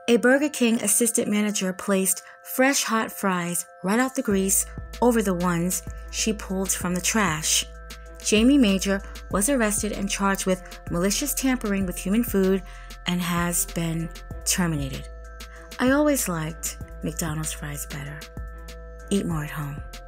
A Burger King assistant manager placed fresh hot fries right out the grease over the ones she pulled from the trash. Jamie Major was arrested and charged with malicious tampering with human food and has been terminated. I always liked McDonald's fries better. Eat more at home.